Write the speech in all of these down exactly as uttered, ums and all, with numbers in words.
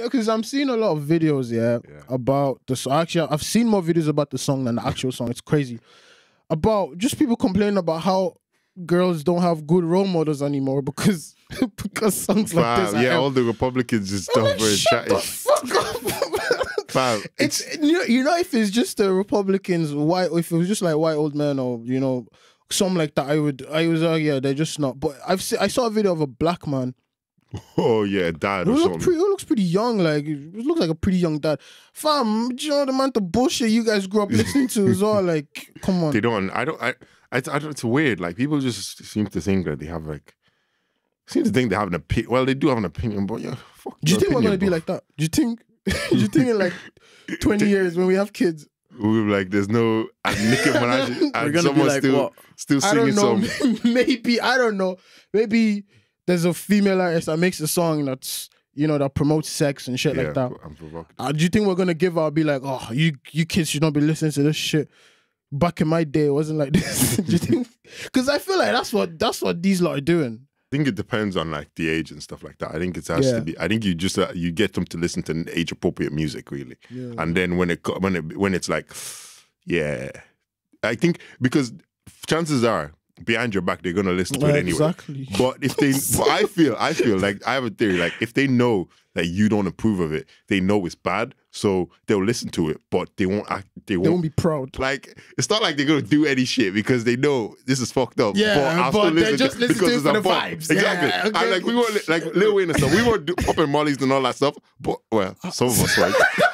because I'm seeing a lot of videos, yeah, Yeah. about the song. Actually, I've seen more videos about the song than the actual song. It's crazy. About just people complaining about how girls don't have good role models anymore because because songs like Fam, this. are yeah, out. all the Republicans and I'm stuff like, were shut the chatting. fuck up. Fam, It's you know, you know if it's just the Republicans, white, if it was just like white old men or you know something like that, I would I was uh, yeah, they're just not. But I've se- I saw a video of a black man. oh yeah, dad Who, or look something. pretty, who looks pretty young, like it looks like a pretty young dad. Fam, do you know the amount of bullshit you guys grew up listening to is all like, come on. They don't. I don't. I. I, I don't. It's weird. Like people just seem to think that they have like. Seem to think they have an opinion. Well, they do have an opinion, but yeah. Fuck Do you your think we're opinion, gonna be bro. like that? Do you think? Do you think in like twenty years when we have kids? We were like, there's no and Nicki Minaj and We're gonna be someone like still what? still I don't singing know. some. Maybe I don't know. Maybe there's a female artist that makes a song that's you know that promotes sex and shit Yeah, like that. I'm provocative. Uh, do you think we're gonna give our be like, oh, you you kids should not be listening to this shit? Back in my day, it wasn't like this. Do you think? Because I feel like that's what that's what these lot are doing. I think it depends on like the age and stuff like that. I think it has Yeah. to be. I think you just uh, you get them to listen to age appropriate music, really. Yeah. And then when it co- when it when it's like, yeah, I think because chances are behind your back they're gonna listen to it anyway. Exactly. But if they, but I feel, I feel like I have a theory. Like if they know that you don't approve of it, they know it's bad, so they'll listen to it, but they won't act. They They won't. won't be proud. Like it's not like they're gonna do any shit because they know this is fucked up. Yeah, but, I'll but still they listen just to, listen because to it it's for a the bump. vibes. Exactly. Yeah, And okay. like we were like Lil Wayne and stuff. We were do, popping mollies and all that stuff. But well, some of us like.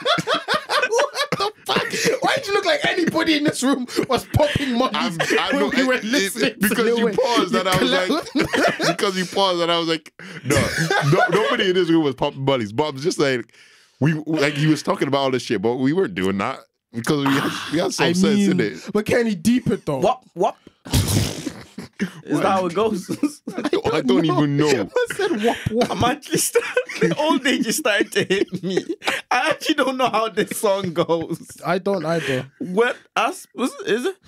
What the fuck? Why did you look like anybody in this room was popping money I'm, I when know we were it- it- listening it- to because Lil you Wayne? paused and I was You like because you paused and I was like no, no nobody in this room was popping mollies. But I'm just like we like he was talking about all this shit, but we weren't doing that because we had, we had some I sense mean, in it. but can he deep it though? What? What? Is that how it goes? I don't even know. I said whop whop. I'm actually starting. Old age is starting to hit me. I actually don't know how this song goes. I don't either. What? Us? Is it?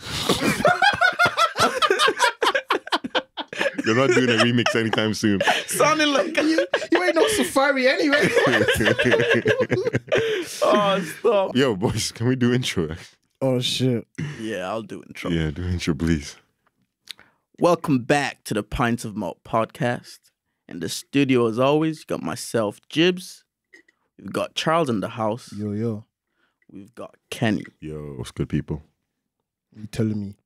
You're not doing a remix anytime soon. Sounding like You, you ain't no Safari anyway. oh stop. Yo, boys, can we do intro? Oh shit. Yeah, I'll do intro. Yeah, do intro, please. Welcome back to the Pints of Malt podcast. In the studio, as always, you got myself, Jibs. We've got Charles in the house. Yo yo. We've got Kenny. Yo, what's good, people? You telling me?